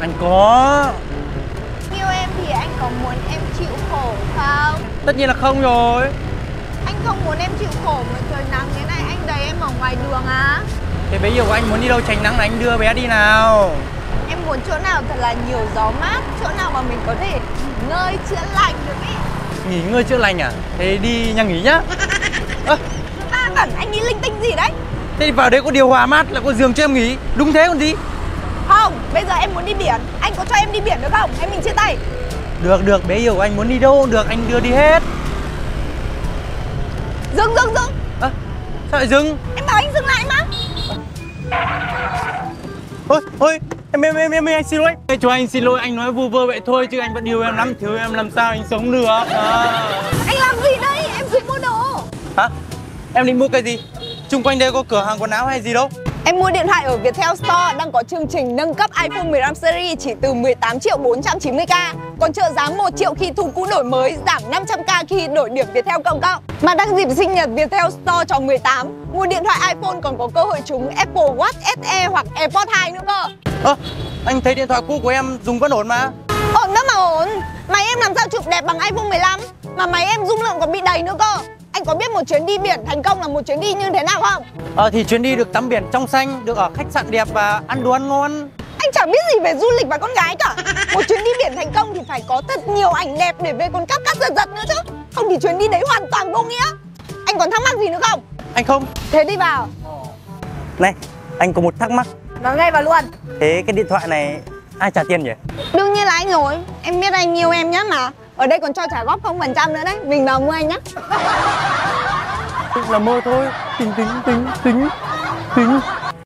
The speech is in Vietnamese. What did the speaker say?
Anh có. Yêu em thì anh có muốn em chịu khổ không? Tất nhiên là không rồi. Anh không muốn em chịu khổ mà trời nắng thế này anh đẩy em ở ngoài đường á. Thế bé yêu của anh muốn đi đâu tránh nắng là anh đưa bé đi nào. Em muốn chỗ nào thật là nhiều gió mát, chỗ nào mà mình có thể nghỉ ngơi chữa lành được ý. Nghỉ ngơi chữa lành à? Thế đi nhà nghỉ nhá. Ba bẩn anh nghĩ linh tinh gì đấy? Thế thì vào đấy có điều hòa mát, lại có giường cho em nghỉ. Đúng thế còn gì. Không, bây giờ em muốn đi biển. Anh có cho em đi biển được không? Hay mình chia tay? Được, bé yêu của anh muốn đi đâu cũng được, anh đưa đi hết. Dừng. Sao lại dừng? Em bảo anh dừng lại mà. Thôi, anh xin lỗi. Cho anh xin lỗi, anh nói vu vơ vậy thôi chứ anh vẫn yêu em lắm, thiếu em làm sao anh sống được. Anh làm gì đây? Em chỉ mua đồ. Hả? Em định mua cái gì? Xung quanh đây có cửa hàng quần áo hay gì đâu. Em mua điện thoại ở Viettel Store đang có chương trình nâng cấp iPhone 15 series chỉ từ 18.490k. Còn trợ giá 1 triệu khi thu cũ đổi mới, giảm 500k khi đổi điểm Viettel cộng cộng. Mà đang dịp sinh nhật Viettel Store cho 18, mua điện thoại iPhone còn có cơ hội trúng Apple Watch SE hoặc AirPods 2 nữa cơ. Anh thấy điện thoại cũ của em dùng vẫn ổn mà. Ổn đó mà ổn. Máy em làm sao chụp đẹp bằng iPhone 15, mà máy em dung lượng còn bị đầy nữa cơ. Anh có biết một chuyến đi biển thành công là một chuyến đi như thế nào không? Thì chuyến đi được tắm biển trong xanh, được ở khách sạn đẹp và ăn đồ ăn ngon. Anh chẳng biết gì về du lịch và con gái cả. Một chuyến đi biển thành công thì phải có thật nhiều ảnh đẹp để về còn cắt giật nữa chứ. Không thì chuyến đi đấy hoàn toàn vô nghĩa. Anh còn thắc mắc gì nữa không? Anh không. Thế đi vào. Này, anh có một thắc mắc. Nói ngay vào luôn. Thế cái điện thoại này ai trả tiền nhỉ? Đương nhiên là anh rồi. Em biết anh yêu em nhất mà. Ở đây còn cho trả góp 0% nữa đấy. Mình vào mua anh nhé. Là mơ thôi. Tính.